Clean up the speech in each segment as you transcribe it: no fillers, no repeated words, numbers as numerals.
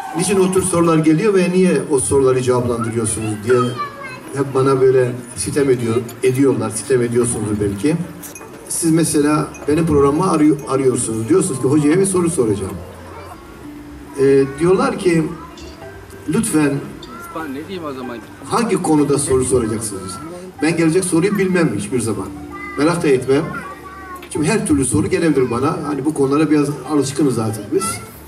niçin o tür sorular geliyor ve niye o soruları cevaplandırıyorsunuz diye hep bana böyle sitem ediyorlar, sitem ediyorsunuz belki. Siz mesela benim programımı arıyorsunuz. Diyorsunuz ki hocaya bir soru soracağım. Diyorlar ki lütfen Ne diyeyim o zaman? hangi konuda soru soracaksınız? Ben gelecek soruyu bilmem hiçbir zaman. Merak da etmem. Çünkü her türlü soru gelebilir bana. Hani bu konulara biraz alışkınız zaten biz.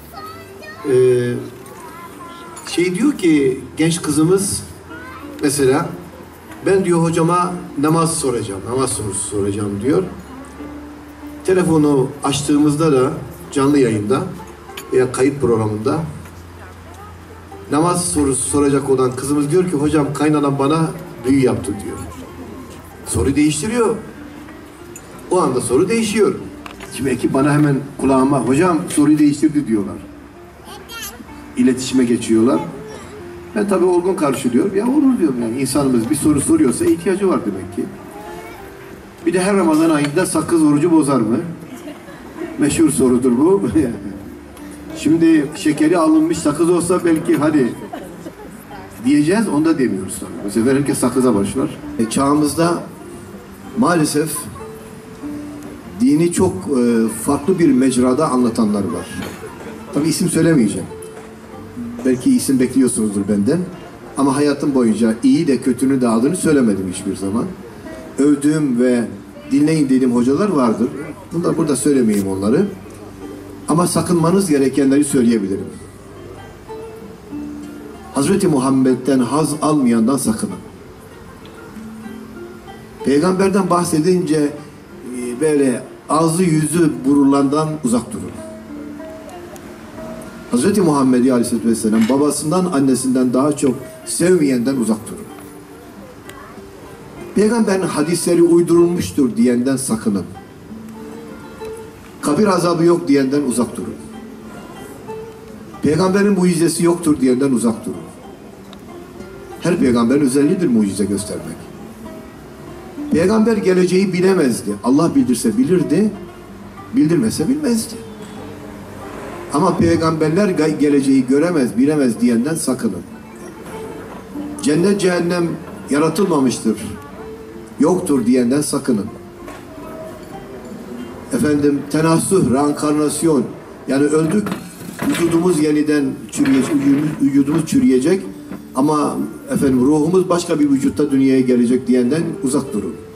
Diyor ki genç kızımız mesela ben diyor hocama namaz soracağım, namaz sorusu soracağım diyor. Telefonu açtığımızda da canlı yayında veya kayıt programında namaz sorusu soracak olan kızımız diyor ki hocam kaynanam bana büyü yaptı diyor. Soru değiştiriyor. O anda soru değişiyor. Şimdi ekip bana hemen kulağıma hocam soruyu değiştirdi diyorlar. İletişime geçiyorlar. Ben tabii olgun karşılıyorum. Ya olur diyorum yani insanımız bir soru soruyorsa ihtiyacı var demek ki. Bir de her Ramazan ayında sakız orucu bozar mı? Meşhur sorudur bu. Şimdi şekeri alınmış sakız olsa belki hadi diyeceğiz, onu da demiyoruz tabii. Bu sefer herkes sakıza başlar. Çağımızda maalesef dini çok farklı bir mecrada anlatanlar var. Tabii isim söylemeyeceğim. Belki isim bekliyorsunuzdur benden. Ama hayatım boyunca iyi de kötünü de adını söylemedim hiçbir zaman. Övdüğüm ve dinleyin dediğim hocalar vardır. Bunlar burada söylemeyeyim onları. Ama sakınmanız gerekenleri söyleyebilirim. Hazreti Muhammed'den haz almayandan sakının. Peygamberden bahsedince böyle ağzı yüzü burulandan uzak durun. Hazreti Muhammed Aleyhisselatü Vesselam babasından annesinden daha çok sevmeyenden uzak durun. Peygamberin hadisleri uydurulmuştur diyenden sakının. Kabir azabı yok diyenden uzak durun. Peygamberin mucizesi yoktur diyenden uzak durun. Her peygamberin özelliğidir mucize göstermek. Peygamber geleceği bilemezdi. Allah bildirse bilirdi, bildirmese bilmezdi. Ama peygamberler geleceği göremez, bilemez diyenden sakının. Cennet cehennem yaratılmamıştır, yoktur diyenden sakının. Efendim tenasüh, reenkarnasyon, yani öldük, vücudumuz yeniden çürüyecek, vücudumuz çürüyecek ama efendim ruhumuz başka bir vücutta dünyaya gelecek diyenden uzak durun.